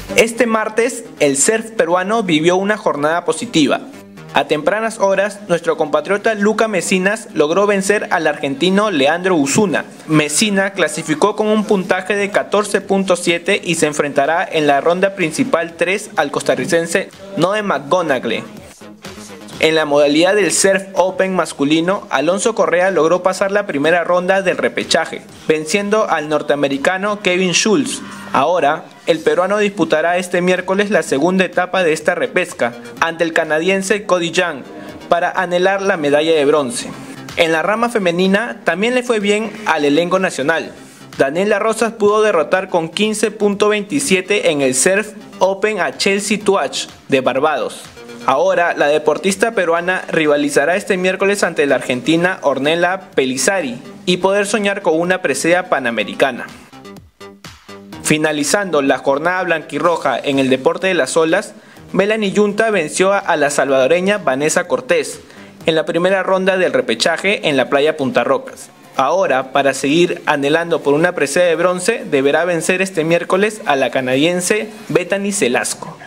Este martes, el surf peruano vivió una jornada positiva. A tempranas horas, nuestro compatriota Luca Mesinas logró vencer al argentino Leandro Usuna. Mesinas clasificó con un puntaje de 14.7 y se enfrentará en la ronda principal 3 al costarricense Noe McGonagle. En la modalidad del Surf Open masculino, Alonso Correa logró pasar la primera ronda del repechaje, venciendo al norteamericano Kevin Schultz. Ahora, el peruano disputará este miércoles la segunda etapa de esta repesca, ante el canadiense Cody Young, para anhelar la medalla de bronce. En la rama femenina, también le fue bien al elenco nacional. Daniela Rosas pudo derrotar con 15.27 en el Surf Open a Chelsea Touch de Barbados. Ahora, la deportista peruana rivalizará este miércoles ante la argentina Ornella Pellizzari y poder soñar con una presea panamericana. Finalizando la jornada blanquirroja en el deporte de las olas, Melanie Yunta venció a la salvadoreña Vanessa Cortés en la primera ronda del repechaje en la playa Punta Rocas. Ahora, para seguir anhelando por una presea de bronce, deberá vencer este miércoles a la canadiense Bethany Celasco.